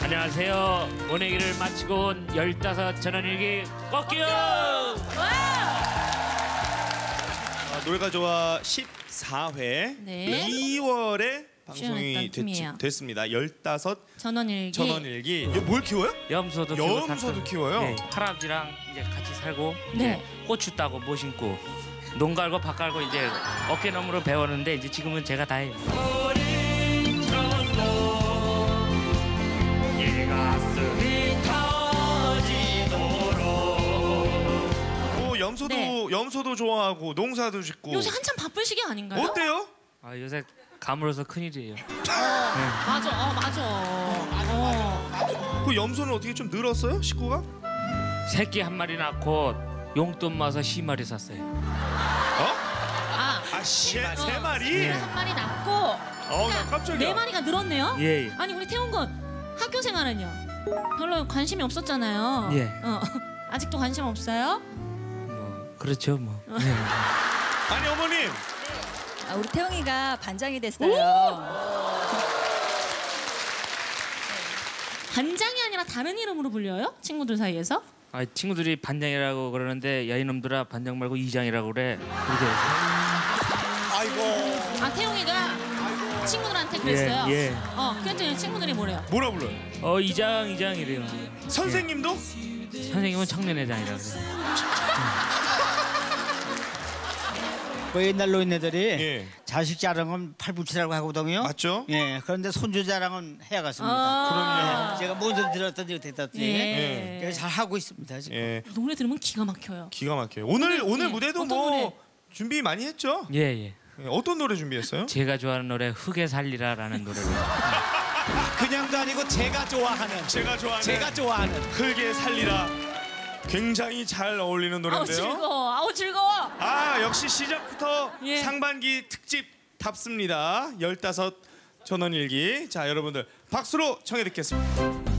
안녕하세요. 모내기를 마치고 온 15 전원일기 꺾기요. 노래가 좋아 14회 네. 2월에 방송이 팀이에요. 됐습니다. 15 전원일기. 전원일기. 이거 뭘 키워요? 염소도 키우고 염소도 키워요? 네, 할아버지랑 이제 같이 살고 네. 이제 고추 따고 모 심고 농 갈고 밭 갈고 이제 어깨너머로 배웠는데 이제 지금은 제가 다 해요. 염소도 네. 염소도 좋아하고 농사도 짓고. 요새 한참 바쁜 시기 아닌가요? 어때요? 아, 요새 가물어서 큰일이에요. 맞아, 맞아. 그 염소는 어떻게 좀 늘었어요? 식구가? 새끼 한 마리 낳고 용돈 모아서 10마리 샀어요. 세 마리? 네. 한 마리 낳고. 나 깜짝이야. 4마리가 늘었네요. 예. 아니 우리 태훈 군 학교 생활은요? 별로 관심이 없었잖아요. 예. 아직도 관심 없어요? 뭐 그렇죠 뭐. 네. 아니 어머님. 우리 태영이가 반장이 됐어요. 반장이 아니라 다른 이름으로 불려요? 친구들 사이에서? 아, 친구들이 반장이라고 그러는데 야 이놈들아 반장 말고 이장이라고 그래. 그렇게. 아이고. 태용이가 친구들한테 그랬어요. 예. 그랬더니 친구들이 뭐래요? 뭐라 불러요? 이장 이래요. 선생님도? 선생님은 청년회장이라고 그래요. 그 옛날 노인네들이 예. 자식 자랑은 팔불치라고 하거든요. 맞죠? 예. 그런데 손주 자랑은 해야겠습니다. 그럼요. 예, 제가 뭔 들었든지 됐든지 예. 잘 하고 있습니다 지금. 예. 노래 들으면 기가 막혀요. 기가 막혀요. 오늘 예. 무대도 어떤 뭐 노래? 준비 많이 했죠? 예. 예, 어떤 노래 준비했어요? 제가 좋아하는 노래 흙에 살리라라는 노래를. 그냥도 아니고 제가 좋아하는 제가 좋아하는 흙에 살리라. 굉장히 잘 어울리는 노래인데요. 아우 즐거워. 역시 시작부터 예. 상반기 특집답습니다. 15 전원일기. 자, 여러분들 박수로 청해 듣겠습니다.